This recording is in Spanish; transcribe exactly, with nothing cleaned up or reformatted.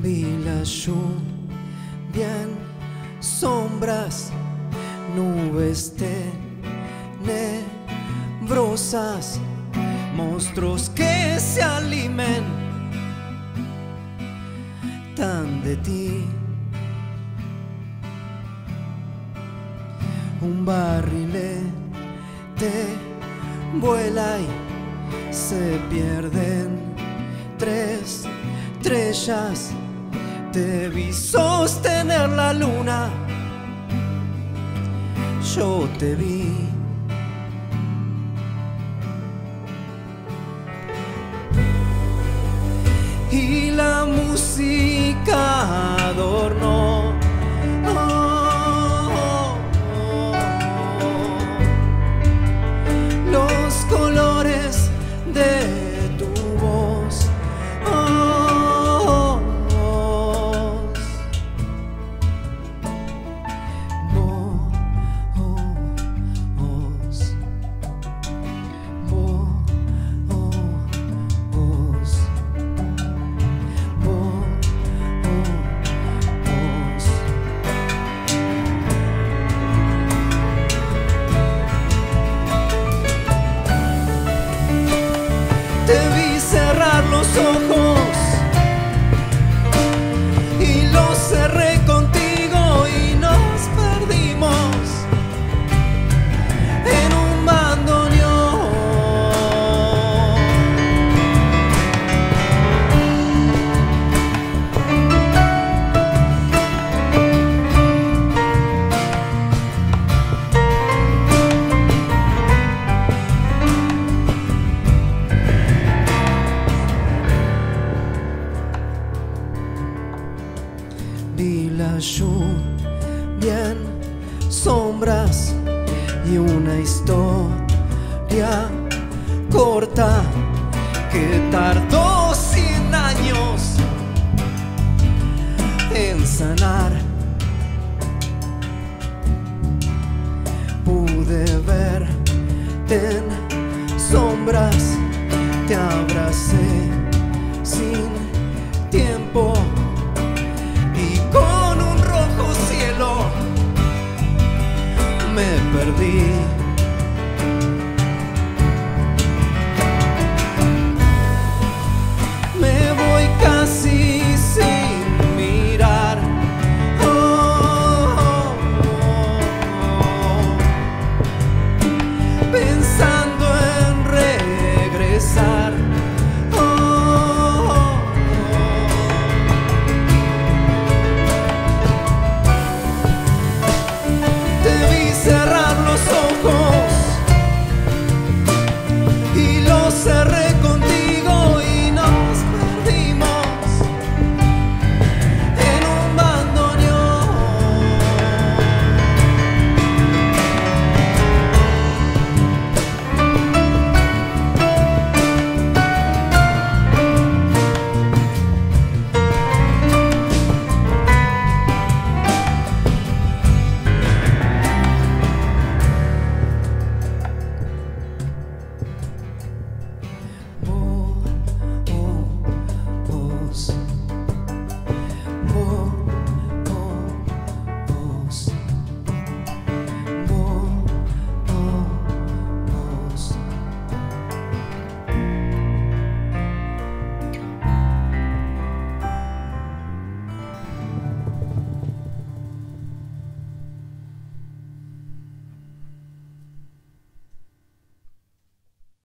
Vi la lluvia en sombras, nubes tenebrosas, monstruos que se alimentan de ti. Un barrilete vuela y se pierden tres estrellas. Te vi sostener la luna, yo te vi. Y la música adornó oh, oh, oh, los colores de tu voz. Oh, oh, oh, voz, voz, voz. Te vi cerrar los ojos y los cerré contigo y nos perdimos en un bandoneón. Vi la lluvia en sombras y una historia corta que tardó cien años en sanar. Pude verte en sombras, te abracé sin tiempo. Me perdí.